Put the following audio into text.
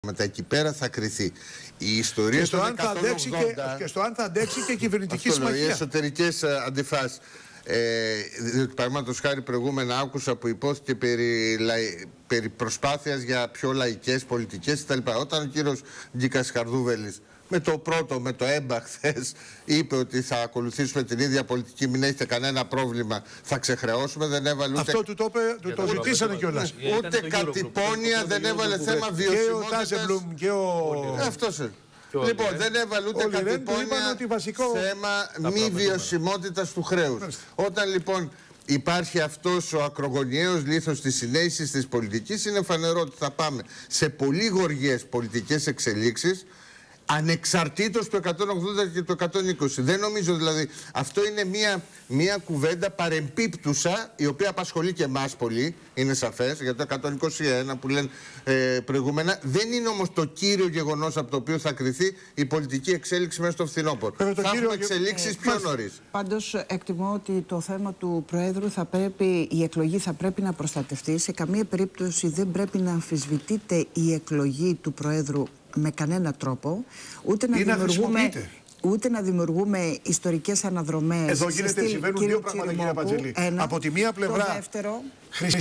Μετά εκεί πέρα θα κριθεί. Η ιστορία και στο αν θα αντέξει και στο αν θα αντέξει και η κυβερνητική συμμαχία. Οι εσωτερικές αντιφάσεις. Παραδείγματος χάρη, προηγούμενα άκουσα που υπόθηκε περί προσπάθειας για πιο λαϊκές πολιτικές κτλ. Όταν ο κύριος Γκίκας Χαρδούβελης με το ΕΜΠΑ χθες είπε ότι θα ακολουθήσουμε την ίδια πολιτική, μην έχετε κανένα πρόβλημα, θα ξεχρεώσουμε, δεν έβαλε ούτε... Αυτό το ζητήσανε κιόλας. Ούτε κατυπώνια, δεν έβαλε θέμα βιωσιμότητας. Και ο Τάζεμπλουμ και ο... Αυτός είναι. Λοιπόν, δεν έβαλε ούτε κατυπώνια θέμα μη βιωσιμότητας του χρέους. Όταν λοιπόν υπάρχει αυτός ο ακρογωνιαίος λίθος της συνέχισης της πολιτικής, είναι φανερό ότι θα πάμε σε πολύ γοργές πολιτικές εξελίξεις, ανεξαρτήτως του 180 και του 120. Δεν νομίζω δηλαδή. Αυτό είναι μια κουβέντα παρεμπίπτουσα, η οποία απασχολεί και εμάς πολύ, είναι σαφές, για το 121 που λένε προηγούμενα. Δεν είναι όμως το κύριο γεγονός από το οποίο θα κριθεί η πολιτική εξέλιξη μέσα στο φθινόπωρο. Θα έχουμε εξελίξεις πιο νωρίς. Πάντως εκτιμώ ότι το θέμα του Προέδρου η εκλογή θα πρέπει να προστατευτεί. Σε καμία περίπτωση δεν πρέπει να αμφισβητείται η εκλογή του Προέδρου με κανένα τρόπο, ούτε να δημιουργούμε ιστορικές αναδρομές. Εδώ συμβαίνουν δύο πράγματα, κύριε Παντζελή. Από τη μία πλευρά,